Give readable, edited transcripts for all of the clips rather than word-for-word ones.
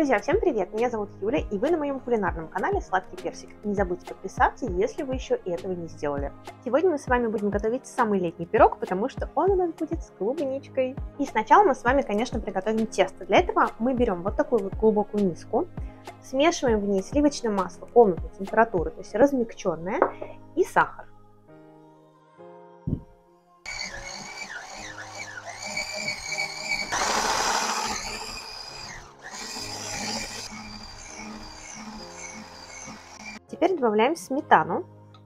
Друзья, всем привет! Меня зовут Юля, и вы на моем кулинарном канале Сладкий Персик. Не забудьте подписаться, если вы еще этого не сделали. Сегодня мы с вами будем готовить самый летний пирог, потому что он у нас будет с клубничкой. И сначала мы с вами, конечно, приготовим тесто. Для этого мы берем вот такую вот глубокую миску, смешиваем в ней сливочное масло комнатной температуры, то есть размягченное, и сахар. Теперь добавляем сметану.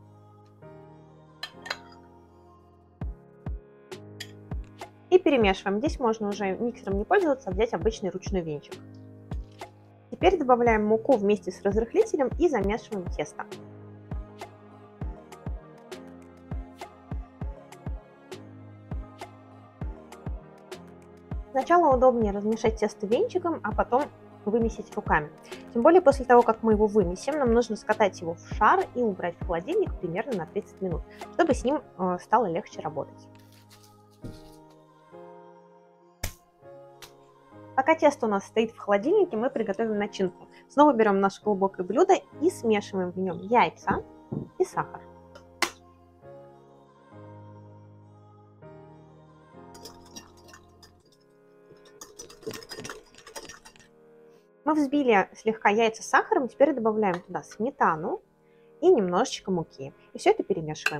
И перемешиваем. Здесь можно уже миксером не пользоваться, а взять обычный ручной венчик. Теперь добавляем муку вместе с разрыхлителем и замешиваем тесто. Сначала удобнее размешать тесто венчиком, а потом вымесить руками. Тем более после того, как мы его вымесим, нам нужно скатать его в шар и убрать в холодильник примерно на 30 минут, чтобы с ним стало легче работать. Пока тесто у нас стоит в холодильнике, мы приготовим начинку. Снова берем наше глубокое блюдо и смешиваем в нем яйца и сахар. Мы взбили слегка яйца с сахаром, теперь добавляем туда сметану и немножечко муки. И все это перемешиваем.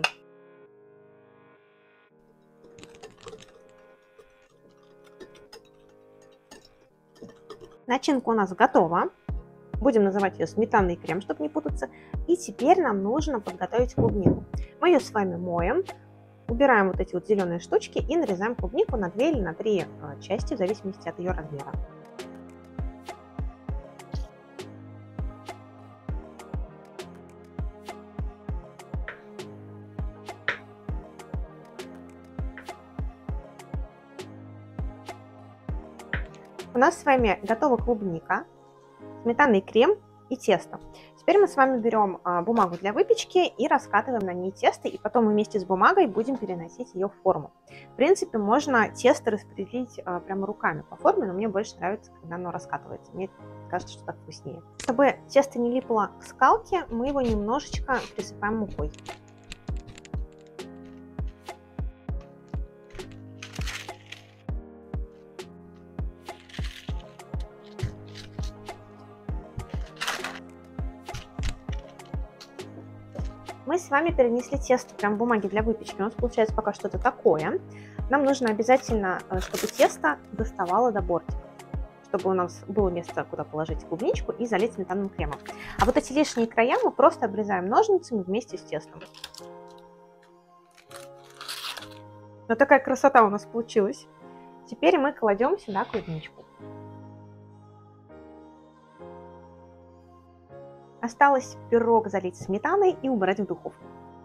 Начинка у нас готова. Будем называть ее сметанный крем, чтобы не путаться. И теперь нам нужно подготовить клубнику. Мы ее с вами моем, убираем вот эти вот зеленые штучки и нарезаем клубнику на 2 или на 3 части, в зависимости от ее размера. У нас с вами готова клубника, сметанный крем и тесто. Теперь мы с вами берем бумагу для выпечки и раскатываем на ней тесто, и потом вместе с бумагой будем переносить ее в форму. В принципе, можно тесто распределить прямо руками по форме, но мне больше нравится, когда оно раскатывается. Мне кажется, что так вкуснее. Чтобы тесто не липло к скалке, мы его немножечко присыпаем мукой. Мы с вами перенесли тесто прям в бумаге для выпечки. У нас получается пока что-то такое. Нам нужно обязательно, чтобы тесто доставало до бортика, чтобы у нас было место, куда положить клубничку и залить сметанным кремом. А вот эти лишние края мы просто обрезаем ножницами вместе с тестом. Вот такая красота у нас получилась. Теперь мы кладем сюда клубничку. Осталось пирог залить сметаной и убрать в духовку.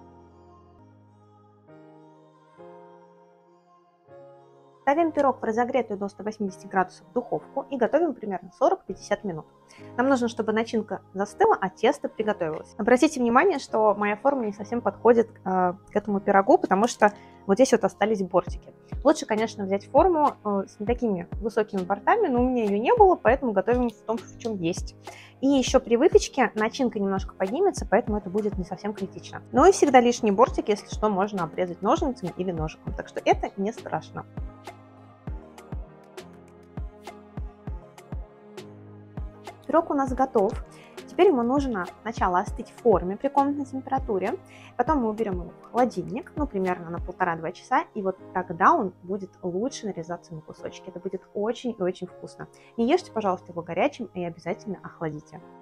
Ставим пирог в разогретую до 180 градусов в духовку и готовим примерно 40-50 минут. Нам нужно, чтобы начинка застыла, а тесто приготовилось. Обратите внимание, что моя форма не совсем подходит к этому пирогу, потому что вот здесь вот остались бортики. Лучше, конечно, взять форму с не такими высокими бортами, но у меня ее не было, поэтому готовим в том, в чем есть. И еще при выпечке начинка немножко поднимется, поэтому это будет не совсем критично. Ну и всегда лишний бортик, если что, можно обрезать ножницами или ножиком, так что это не страшно. Пирог у нас готов. Теперь ему нужно сначала остыть в форме при комнатной температуре, потом мы уберем его в холодильник, ну примерно на 1,5-2 часа, и вот тогда он будет лучше нарезаться на кусочки. Это будет очень и очень вкусно. Не ешьте, пожалуйста, его горячим и обязательно охладите.